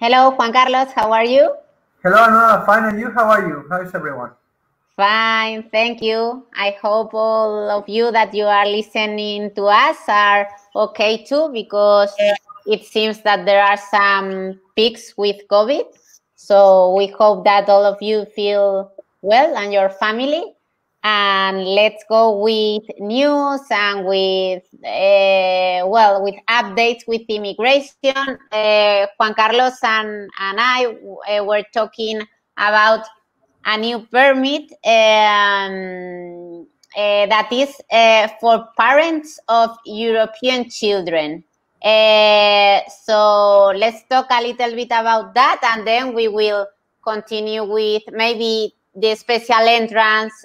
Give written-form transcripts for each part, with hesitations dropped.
Hello, Juan Carlos, how are you? Hello, Noah. Fine, and you? How are you? How is everyone? Fine, thank you. I hope all of you that you are listening to us are okay too, because it seems that there are some peaks with COVID. So we hope that all of you feel well and your family. And let's go with news and with, with updates with immigration. Juan Carlos and I were talking about a new permit that is for parents of European children. So let's talk a little bit about that, and then we will continue with maybe the special entrance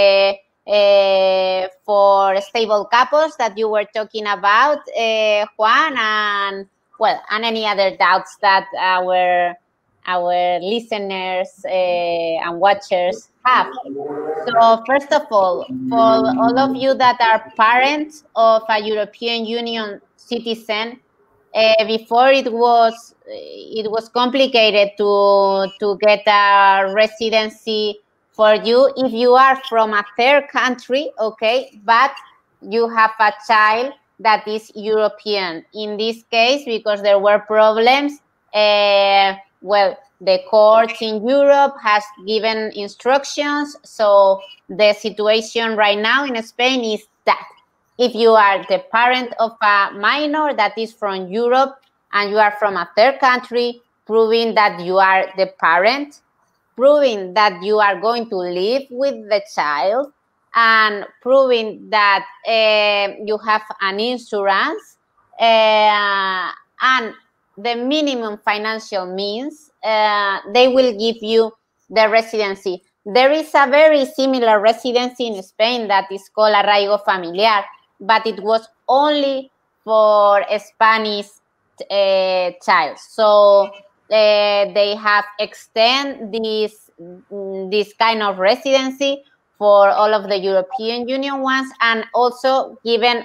for stable couples that you were talking about, Juan, and any other doubts that our listeners and watchers have. So first of all, for all of you that are parents of a European Union citizen, before it was complicated to get a residency for you if you are from a third country, okay, but you have a child that is European. In this case, because there were problems, the courts in Europe has given instructions. So the situation right now in Spain is that if you are the parent of a minor that is from Europe and you are from a third country, proving that you are the parent, proving that you are going to live with the child, and proving that you have an insurance and the minimum financial means, they will give you the residency. There is a very similar residency in Spain that is called arraigo familiar, but it was only for a Spanish child. So they have extended this kind of residency for all of the European Union ones, and also given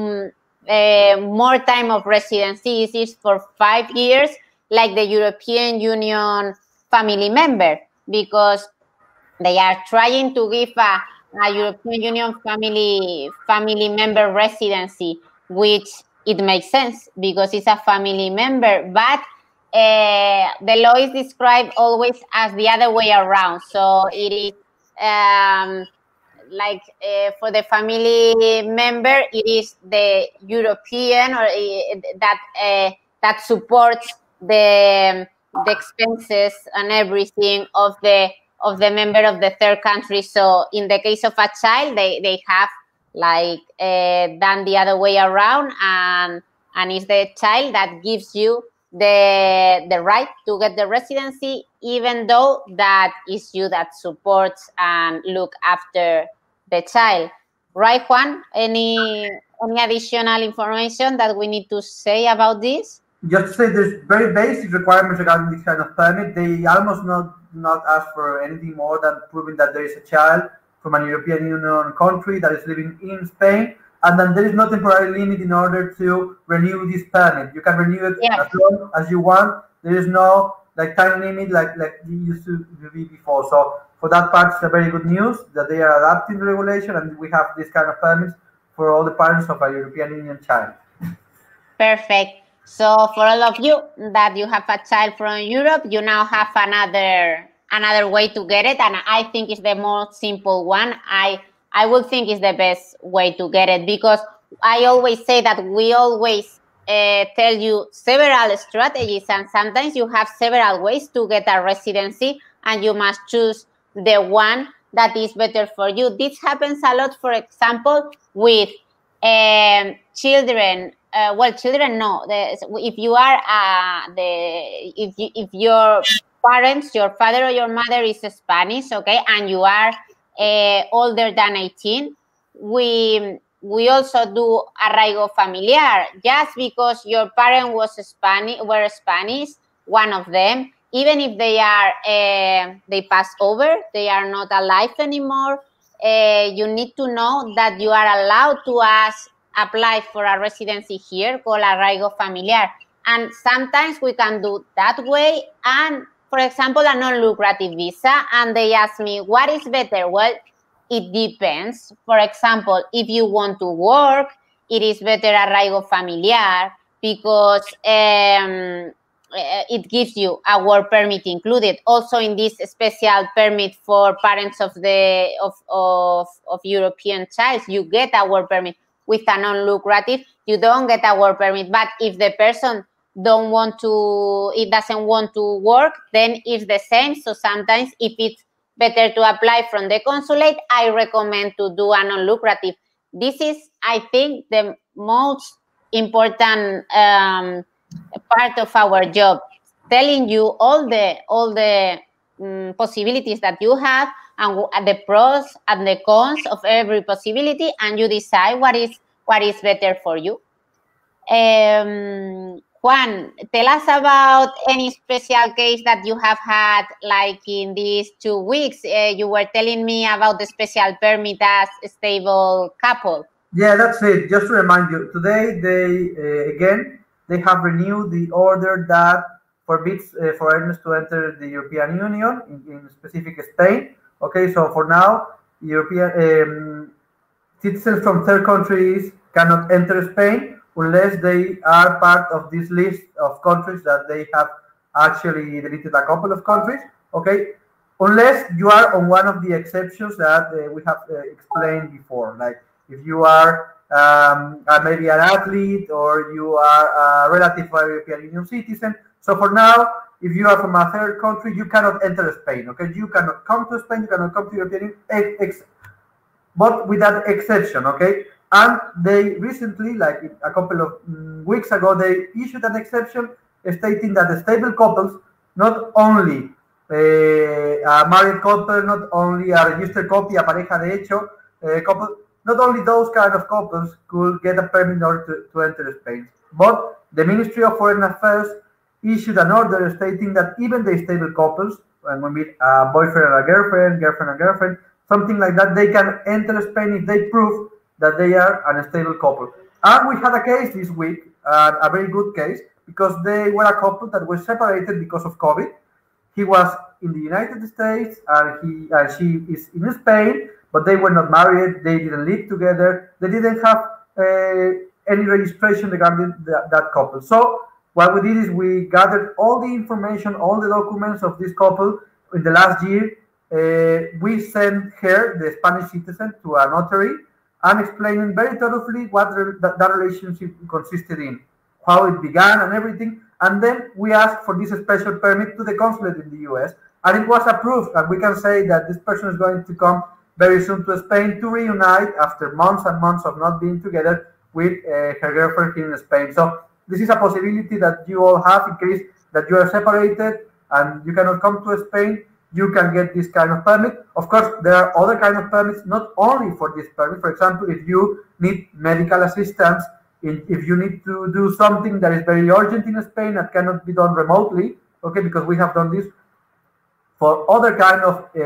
more time of residency. This is for 5 years, like the European Union family member, because they are trying to give a European Union family member residency, which it makes sense because it's a family member, but the law is described always as the other way around. So it is for the family member, it is the European or that supports the expenses and everything of the member of the third country. So in the case of a child, they have done the other way around, and it's the child that gives you the right to get the residency, even though that is you that supports and look after the child. Right, Juan? Any additional information that we need to say about this? Just to say, there's very basic requirements regarding this kind of permit. They almost not ask for anything more than proving that there is a child from an European Union country that is living in Spain, and then there is no temporary limit in order to renew this permit. You can renew it as long as you want. There is no time limit like you used to be before. So for that part, it's a very good news that they are adapting the regulation, and we have this kind of permits for all the parents of a European Union child. Perfect. So for all of you that you have a child from Europe, you now have another way to get it, and I think it's the most simple one. I would think it's the best way to get it, because I always say that we always tell you several strategies, and sometimes you have several ways to get a residency, and you must choose the one that is better for you. This happens a lot, for example, with children. Children, no. If you are if your parents, your father or your mother is Spanish, okay, and you are older than 18, we also do arraigo familiar. Just because your parent were Spanish, one of them, even if they pass over, they are not alive anymore, you need to know that you are allowed to apply for a residency here called arraigo familiar. And sometimes we can do that way. And for example, a non-lucrative visa, and they ask me, what is better? Well, it depends. For example, if you want to work, it is better arraigo familiar because it gives you a work permit included. Also, in this special permit for parents of European child, you get a work permit. With a non-lucrative, you don't get a work permit. But if the person doesn't want to work, then it's the same. So sometimes if it's better to apply from the consulate, I recommend to do a non-lucrative. This is, I think, the most important part of our job, telling you all the possibilities that you have and the pros and the cons of every possibility, and you decide what is better for you. Juan, tell us about any special case that you have had, like in these 2 weeks. You were telling me about the special permit as a stable couple. Yeah, that's it. Just to remind you, today they have renewed the order that forbids foreigners to enter the European Union, in specific Spain. Okay, so for now, European citizens from third countries cannot enter Spain unless they are part of this list of countries that they have actually deleted a couple of countries. Okay, unless you are on one of the exceptions that we have explained before, like if you are maybe an athlete or you are a relative of a European Union citizen. So for now, if you are from a third country, you cannot enter Spain. Okay, you cannot come to Spain, you cannot come to European Union, but with that exception. Okay, and they recently, like a couple of weeks ago, they issued an exception stating that the stable couples, not only a married couple, not only a registered copy, a pareja de hecho couple, not only those kind of couples could get a permit in order to enter Spain, but the Ministry of Foreign Affairs issued an order stating that even the stable couples, when we meet a boyfriend and a girlfriend, girlfriend and girlfriend, something like that, they can enter Spain if they prove that they are an unstable couple. And we had a case this week, a very good case, because they were a couple that were separated because of COVID. He was in the United States and she is in Spain, but they were not married, they didn't live together, they didn't have any registration regarding that couple. So what we did is we gathered all the information, all the documents of this couple in the last year. We sent her, the Spanish citizen, to a notary and explaining very thoroughly what that relationship consisted in, how it began and everything. And then we asked for this special permit to the consulate in the US, and it was approved. And we can say that this person is going to come very soon to Spain to reunite after months and months of not being together with her girlfriend here in Spain. So this is a possibility that you all have in case that you are separated and you cannot come to Spain. You can get this kind of permit. Of course, there are other kind of permits, not only for this permit. For example, if you need medical assistance, if you need to do something that is very urgent in Spain that cannot be done remotely, okay, because we have done this for other kind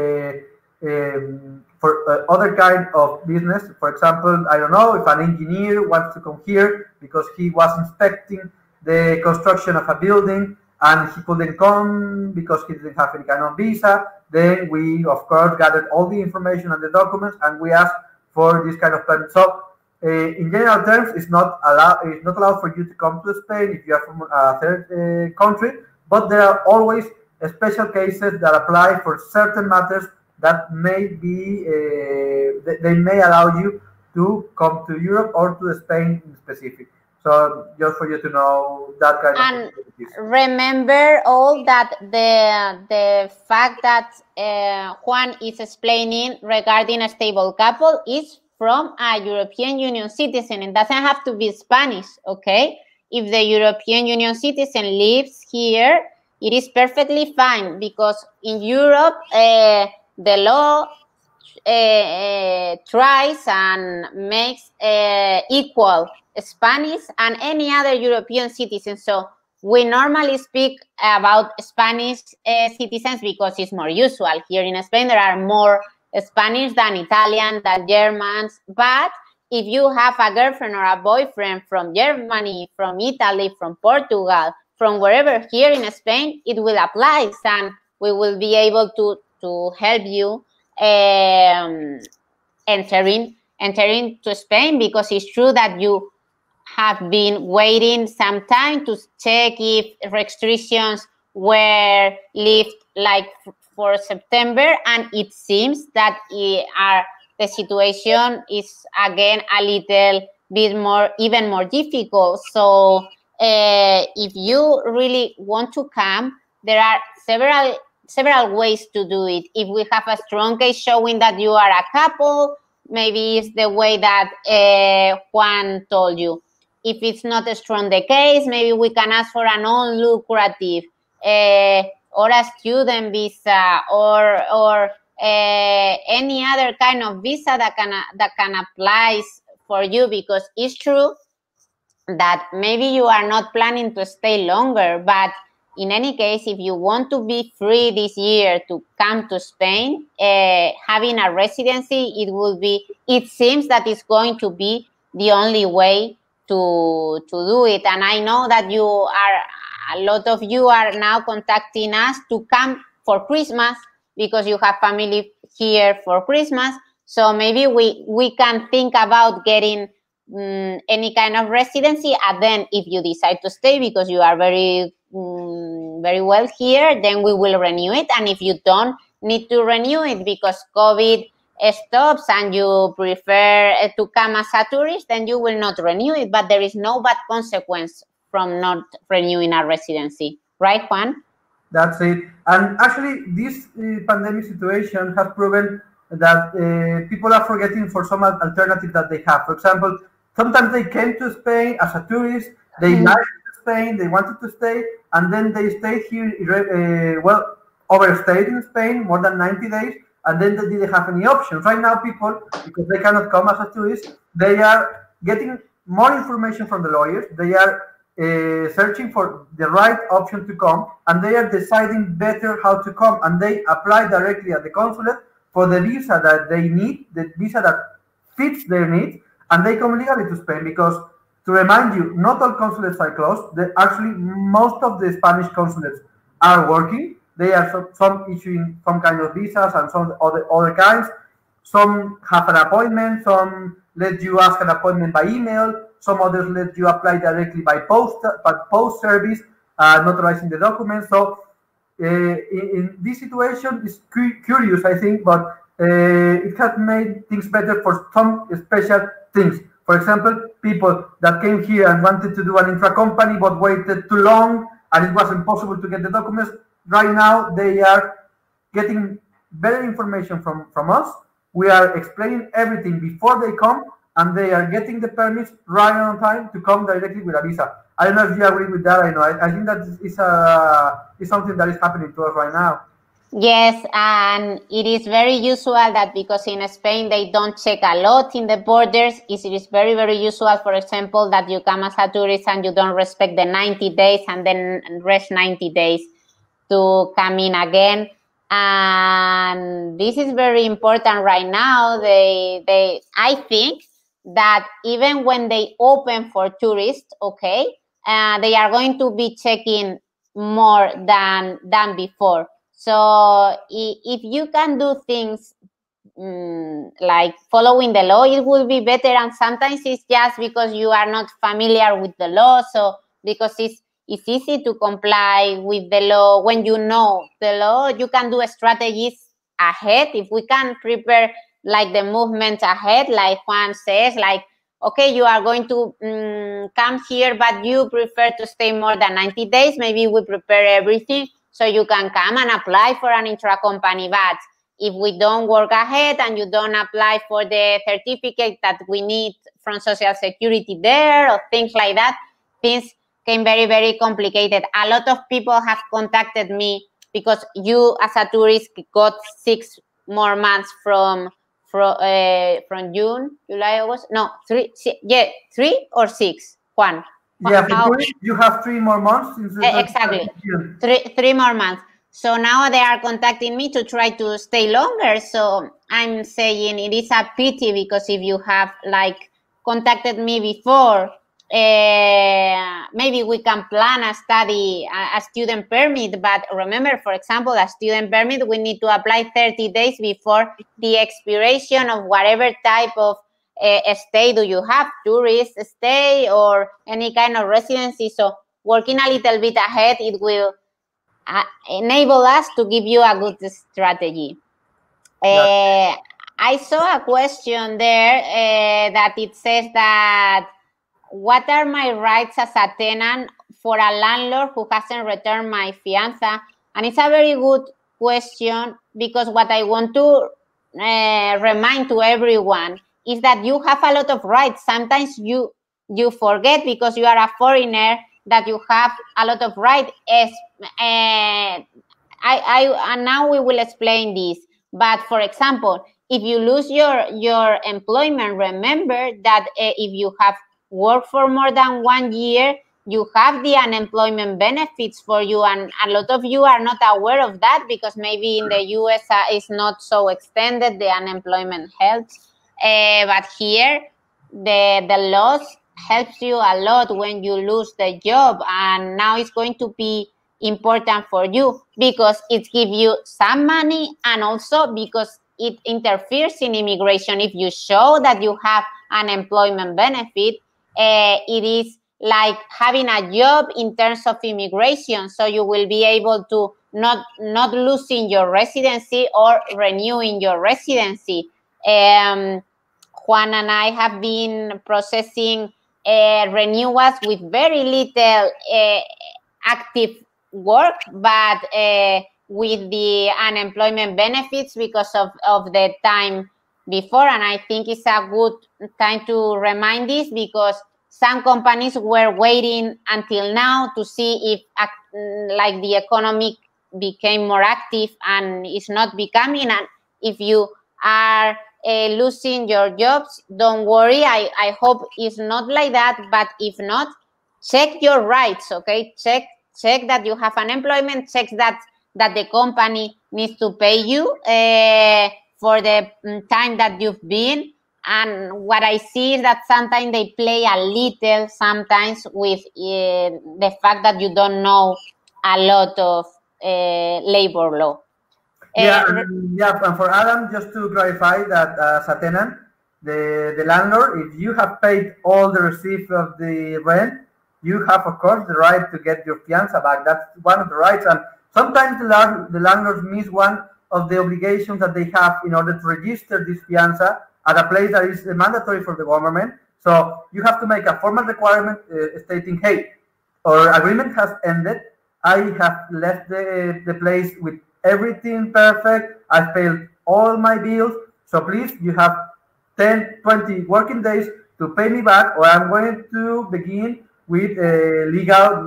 of business. For example, I don't know, if an engineer wants to come here because he was inspecting the construction of a building and he couldn't come because he didn't have any kind of visa, then we, of course, gathered all the information and the documents and we asked for this kind of permit. So, in general terms, it's not allowed for you to come to Spain if you are from a third country, but there are always special cases that apply for certain matters that may be, they may allow you to come to Europe or to Spain in specific. So just for you to know that kind of activities. Remember all that the fact that Juan is explaining regarding a stable couple is from a European Union citizen. It doesn't have to be Spanish, okay? If the European Union citizen lives here, it is perfectly fine because in Europe, the law tries and makes equal Spanish and any other European citizen. So we normally speak about Spanish citizens because it's more usual. Here in Spain, there are more Spanish than Italian, than Germans. But if you have a girlfriend or a boyfriend from Germany, from Italy, from Portugal, from wherever here in Spain, it will apply, and we will be able to help you entering to Spain, because it's true that you have been waiting some time to check if restrictions were lifted like for September, and it seems that the situation is again a little bit more, even more difficult. So if you really want to come, there are several ways to do it. If we have a strong case showing that you are a couple, maybe it's the way that Juan told you. If it's not a strong the case, maybe we can ask for a non-lucrative or a student visa or any other kind of visa that can apply for you, because it's true that maybe you are not planning to stay longer, but in any case, if you want to be free this year to come to Spain, having a residency, it seems that it's going to be the only way to do it. And I know that a lot of you are now contacting us to come for Christmas because you have family here for Christmas. So maybe we can think about getting any kind of residency, and then if you decide to stay because you are very well here, then we will renew it. And if you don't need to renew it because COVID stops and you prefer to come as a tourist, then you will not renew it. But there is no bad consequence from not renewing a residency, right, Juan? That's it. And actually, this pandemic situation has proven that people are forgetting for some alternative that they have. For example, sometimes they came to Spain as a tourist, they liked Spain, they wanted to stay, and then they stayed here, overstayed in Spain more than 90 days, and then they didn't have any options. Right now, people, because they cannot come as a tourist, they are getting more information from the lawyers, they are searching for the right option to come, and they are deciding better how to come, and they apply directly at the consulate for the visa that they need, the visa that fits their needs, and they come legally to Spain. Because, to remind you, not all consulates are closed. Actually, most of the Spanish consulates are working. They are some issuing some kind of visas and some other kinds. Some have an appointment, some let you ask an appointment by email, some others let you apply directly by post service, notarizing the documents. So in this situation, it's curious, I think, but it has made things better for some special things. For example, people that came here and wanted to do an intra-company but waited too long and it wasn't possible to get the documents, right now they are getting better information from us. We are explaining everything before they come, and they are getting the permits right on time to come directly with a visa. I don't know if you agree with that. I think that is something that is happening to us right now. Yes, and it is very usual that because in Spain they don't check a lot in the borders, it is very, very usual, for example, that you come as a tourist and you don't respect the 90 days and then rest 90 days to come in again. And this is very important right now. I think that even when they open for tourists, okay, they are going to be checking more than before. So if you can do things like following the law, it will be better. And sometimes it's just because you are not familiar with the law. So because it's easy to comply with the law. When you know the law, you can do strategies ahead. If we can prepare like the movement ahead, like Juan says, like, okay, you are going to come here, but you prefer to stay more than 90 days. Maybe we prepare everything so you can come and apply for an intra-company. But if we don't work ahead and you don't apply for the certificate that we need from Social Security there or things like that, things became very, very complicated. A lot of people have contacted me because you, as a tourist, got 6 more months from June, July, August. No, 3 or 6, Juan. Yeah, you have 3 more months. Exactly, 3 more months. So now they are contacting me to try to stay longer. So I'm saying it is a pity, because if you have like contacted me before, maybe we can plan a study, a student permit. But remember, for example, a student permit, we need to apply 30 days before the expiration of whatever type of stay do you have, tourist stay or any kind of residency. So working a little bit ahead, it will enable us to give you a good strategy. I saw a question there that it says that, what are my rights as a tenant for a landlord who hasn't returned my fianza? And it's a very good question, because what I want to remind to everyone is that you have a lot of rights. Sometimes you forget, because you are a foreigner, that you have a lot of rights. And now we will explain this. But for example, if you lose your employment, remember that if you have worked for more than 1 year, you have the unemployment benefits for you, and a lot of you are not aware of that, because maybe in the US it's not so extended, the unemployment helps. But here, the laws helps you a lot when you lose the job, and now it's going to be important for you, because it gives you some money, and also because it interferes in immigration. If you show that you have an employment benefit, it is like having a job in terms of immigration, so you will be able to not losing your residency or renewing your residency. Juan and I have been processing renewals with very little active work, but with the unemployment benefits because of the time before. And I think it's a good time to remind this, because some companies were waiting until now to see if like the economy became more active, and it's not becoming. And if you are losing your jobs, don't worry. I hope it's not like that, but if not, check your rights, okay? Check that you have unemployment, check that the company needs to pay you for the time that you've been. And what I see is that sometimes they play a little sometimes with the fact that you don't know a lot of labor law. And for Adam, just to clarify that as a tenant, the landlord, if you have paid all the receipt of the rent, you have, of course, the right to get your fianza back. That's one of the rights. And sometimes the landlords miss one of the obligations that they have in order to register this fianza at a place that is mandatory for the government. So you have to make a formal requirement stating, hey, our agreement has ended. I have left the place with everything perfect. I've paid all my bills. So please, you have 10, 20 working days to pay me back, or I'm going to begin with legal.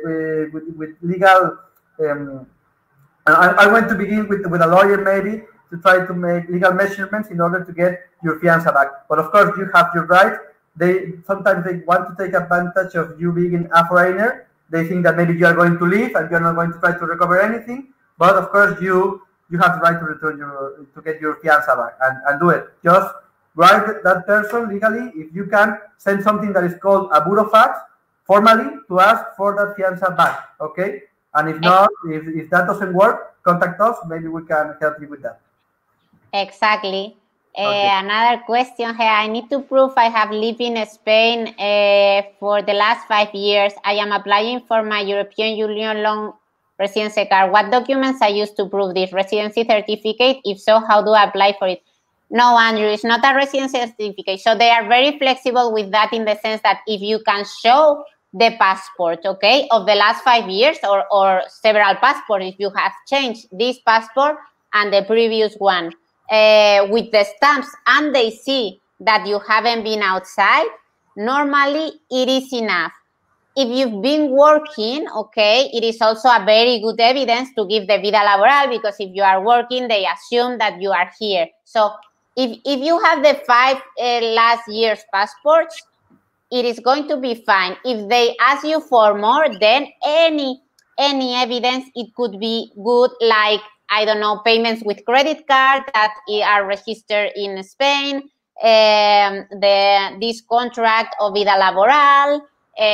I want to begin with a lawyer, maybe, to try to make legal measurements in order to get your fianza back. But of course, you have your right. Sometimes they want to take advantage of you being a foreigner. They think that maybe you are going to leave and you're not going to try to recover anything. But of course, you have the right to return to get your fianza back and do it. Just write that person legally. If you can, send something that is called a burofax formally to ask for that fianza back. Okay. And if not, if that doesn't work, contact us. Maybe we can help you with that. Exactly. Okay. Another question here. I need to prove I have lived in Spain for the last 5 years. I am applying for my European Union long residency card. What documents I use to prove this? Residency certificate? If so, how do I apply for it? No, Andrew, it's not a residency certificate. So they are very flexible with that, in the sense that if you can show the passport, okay, of the last 5 years or several passports, if you have changed this passport and the previous one with the stamps, and they see that you haven't been outside, normally it is enough. If you've been working, okay, it is also a very good evidence to give the vida laboral, because if you are working, they assume that you are here. So if you have the 5 last year's passports, it is going to be fine. If they ask you for more, then any evidence, it could be good, like, I don't know, payments with credit card that are registered in Spain, this contract of vida laboral,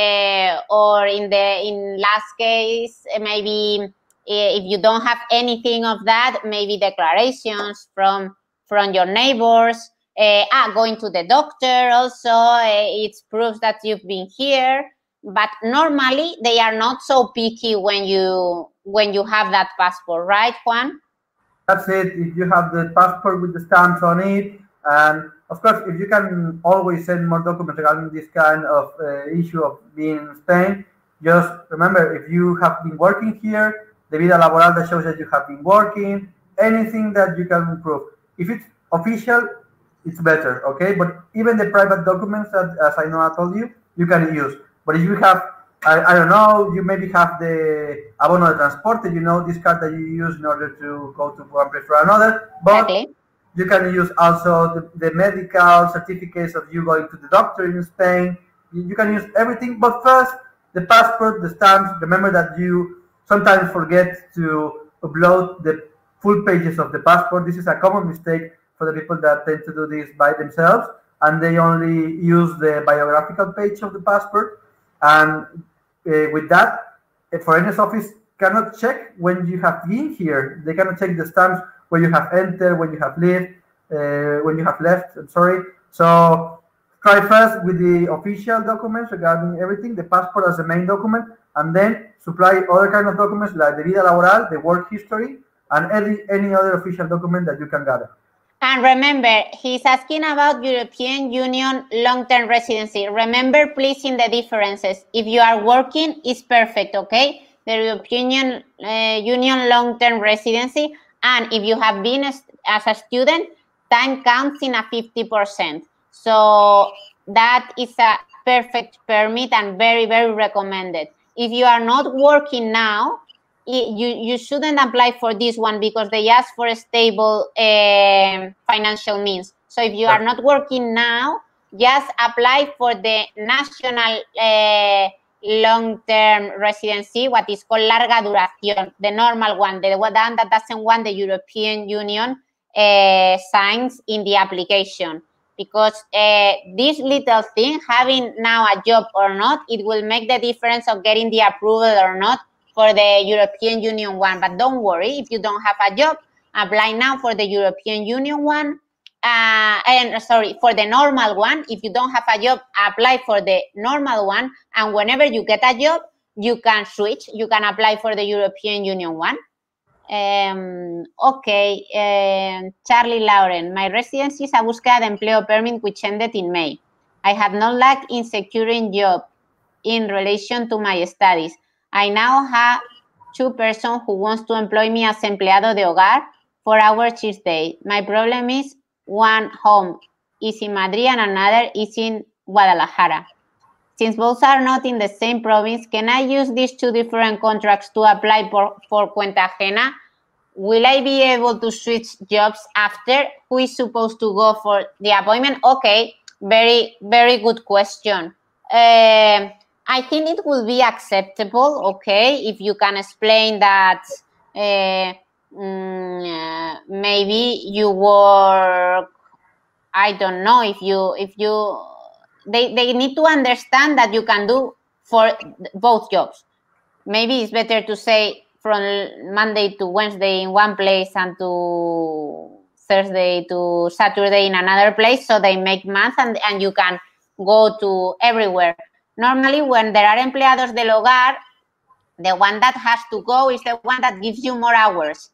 or in last case, maybe if you don't have anything of that, maybe declarations from your neighbors. Going to the doctor also, it proves that you've been here. But normally they are not so picky when you have that passport, right, Juan? That's it. If you have the passport with the stamps on it, and of course, if you can always send more documents regarding this kind of issue of being in Spain, just remember, if you have been working here, the vida laboral that shows that you have been working, anything that you can prove. If it's official, it's better, okay? But even the private documents that, as I know I told you, you can use. But if you have, I don't know, you maybe have the abono de transporte, this card that you use in order to go to one place or another, but you can use also the medical certificates of you going to the doctor in Spain. You can use everything, but first, the passport, the stamps. Remember that you sometimes forget to upload the full pages of the passport. This is a common mistake for the people that tend to do this by themselves, and they only use the biographical page of the passport. And with that, foreigners office cannot check when you have been here. They cannot check the stamps when you have entered, when you have left. I'm sorry. So try first with the official documents regarding everything, the passport as the main document, and then supply other kind of documents like the vida laboral, the work history, and any other official document that you can gather. And remember, he's asking about European Union long-term residency. Remember, please, in the differences. If you are working, it's perfect, okay? The European Union long-term residency. And if you have been as a student, time counts in a 50%. So that is a perfect permit and very, very recommended. If you are not working now, you shouldn't apply for this one because they ask for a stable financial means. So if you are not working now, just apply for the national long-term residency, what is called larga duración, the normal one, the one that doesn't want the European Union signs in the application. Because this little thing, having now a job or not, it will make the difference of getting the approval or not for the European Union one. But don't worry, if you don't have a job, apply now for the European Union one. For the normal one. If you don't have a job, apply for the normal one. And whenever you get a job, you can switch. You can apply for the European Union one. Charlie Lauren, my residency is a búsqueda de empleo permit which ended in May. I have no luck in securing job in relation to my studies. I now have 2 persons who wants to employ me as empleado de hogar 4 hours each day. My problem is one home is in Madrid and another is in Guadalajara. Since both are not in the same province, can I use these 2 different contracts to apply for cuenta ajena? Will I be able to switch jobs after? Who is supposed to go for the appointment? Okay, very, very good question. I think it will be acceptable, okay, if you can explain that maybe you work, I don't know, they need to understand that you can do for both jobs. Maybe it's better to say from Monday to Wednesday in one place and to Thursday to Saturday in another place, so they make math and you can go to everywhere. Normally, when there are empleados del hogar, the one that has to go is the one that gives you more hours.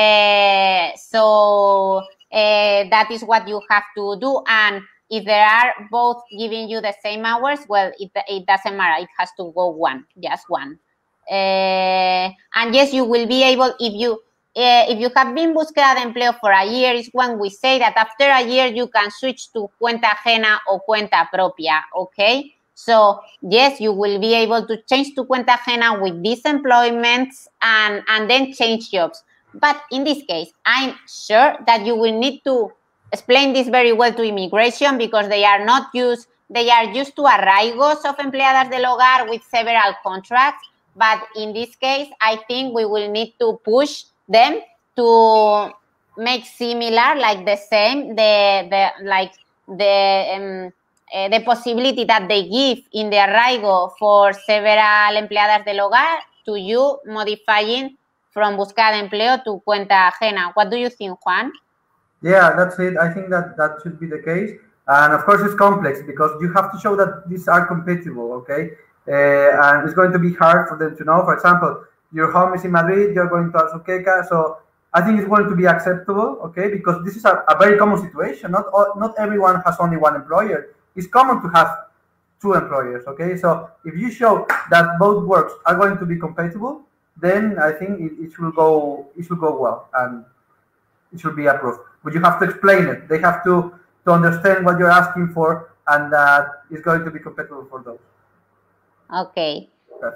So that is what you have to do. And if there are both giving you the same hours, well, it doesn't matter. It has to go just one. And yes, you will be able, if you have been búsqueda de empleo for a year, is when we say that after a year you can switch to cuenta ajena or cuenta propia, okay? So yes, you will be able to change to cuenta ajena with these employments and then change jobs. But in this case, I'm sure that you will need to explain this very well to immigration because they are used to arraigos of empleadas del hogar with several contracts. But in this case, I think we will need to push them to make similar, like the same, like the possibility that they give in the arraigo for several empleadas del hogar to you modifying from buscada de empleo to cuenta ajena. What do you think, Juan? Yeah, that's it. I think that should be the case. And of course, it's complex because you have to show that these are compatible, okay? And it's going to be hard for them to know. For example, your home is in Madrid, you're going to Azuqueca, so I think it's going to be acceptable, okay? Because this is a very common situation. Not everyone has only one employer. It's common to have two employers, okay? So if you show that both works are going to be compatible, then I think it should go well and it should be approved. But you have to explain it. They have to understand what you're asking for, and that is going to be compatible for those. Okay.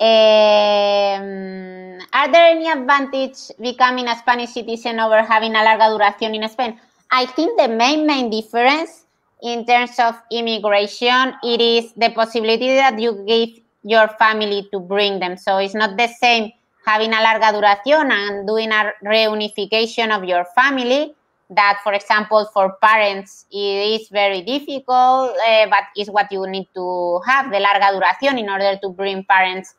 Are there any advantage becoming a Spanish citizen over having a larga duración in Spain? I think the main difference in terms of immigration, it is the possibility that you give your family to bring them. So it's not the same having a larga duración and doing a reunification of your family that, for example, for parents, it is very difficult, but it's what you need to have, the larga duración, in order to bring parents.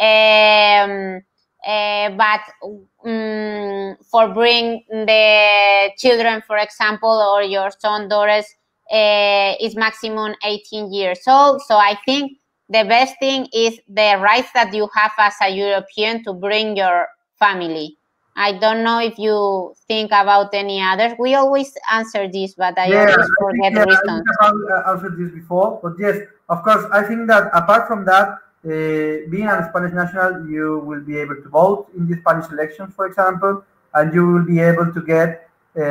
But for bring the children, for example, or your son, daughters, is maximum 18 years old. So I think the best thing is the rights that you have as a European to bring your family. I don't know if you think about any others. We always answer this, but I always forget the reasons. I answered this before, but yes, of course, I think that apart from that, being a Spanish national, you will be able to vote in the Spanish elections, for example, and you will be able to get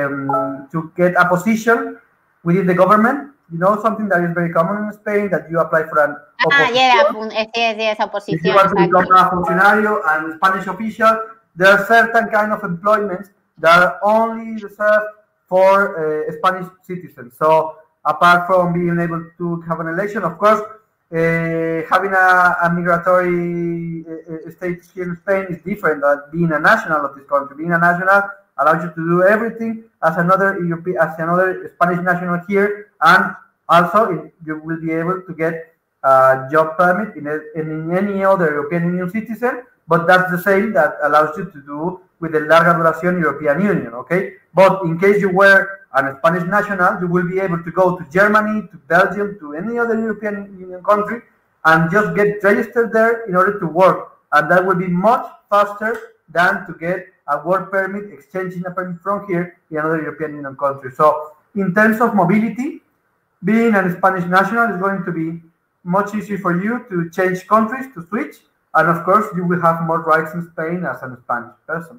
a position within the government. You know, something that is very common in Spain, that you apply for an opposition. Yes, opposition. If you want to become a funcionario and Spanish official, there are certain kind of employments that are only reserved for Spanish citizens. So apart from being able to have an election, of course, having a migratory status here in Spain is different than being a national of this country. Being a national allows you to do everything as another Spanish national here, and also you will be able to get a job permit in any other European Union citizen, but that's the same that allows you to do with the larga duración European Union, okay? But in case you were a Spanish national, you will be able to go to Germany, to Belgium, to any other European Union country, and just get registered there in order to work. And that will be much faster than to get a work permit, exchanging a permit from here in another European Union country. So in terms of mobility, being a Spanish national is going to be much easier for you to change countries, to switch, and of course you will have more rights in Spain as a Spanish person.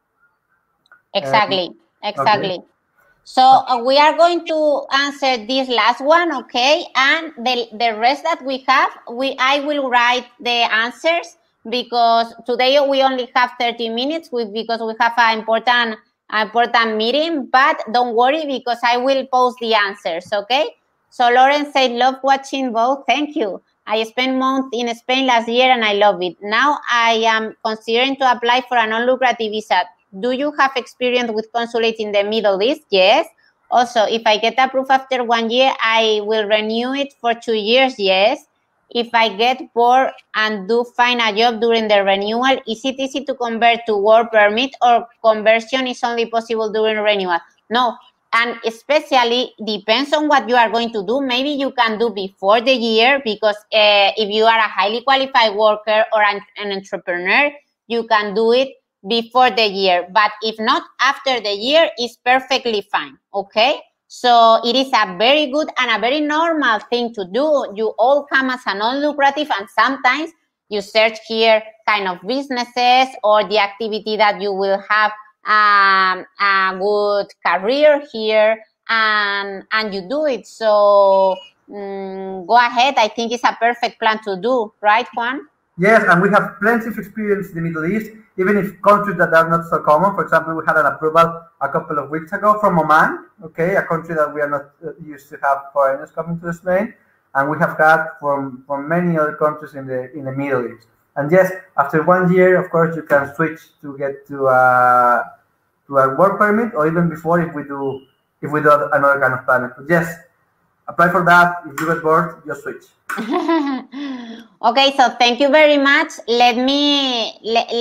Exactly. Okay. So we are going to answer this last one, okay? And the rest that we have, I will write the answers, because today we only have 30 minutes because we have an important meeting, but don't worry because I will post the answers, okay? So Lauren said, love watching both. Thank you. I spent months in Spain last year and I love it. Now I am considering to apply for a non-lucrative visa. Do you have experience with consulate in the Middle East? Yes. Also, if I get approved after 1 year, I will renew it for 2 years. Yes. If I get bored and do find a job during the renewal, is it easy to convert to work permit, or conversion is only possible during renewal? No. And especially depends on what you are going to do. Maybe you can do before the year, because if you are a highly qualified worker or an entrepreneur, you can do it before the year. But if not, after the year is perfectly fine, okay? So it is a very good and a very normal thing to do. You all come as a non-lucrative, and sometimes you search here kind of businesses or the activity that you will have a good career here, and you do it. So go ahead. I think it's a perfect plan to do, right, Juan? Yes, and we have plenty of experience in the Middle East, even if countries that are not so common. For example, we had an approval a couple of weeks ago from Oman, okay, a country that we are not used to have foreigners coming to Spain, and we have had from many other countries in the Middle East. And yes, after 1 year, of course, you can switch to get to a work permit, or even before if we do another kind of permit. But yes, apply for that. If you get bored, just switch. Okay, so thank you very much. Let me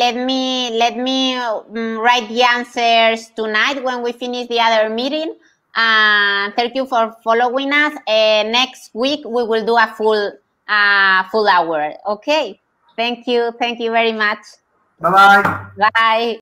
write the answers tonight when we finish the other meeting. Thank you for following us. Next week we will do a full hour. Okay. Thank you very much. Bye bye. Bye.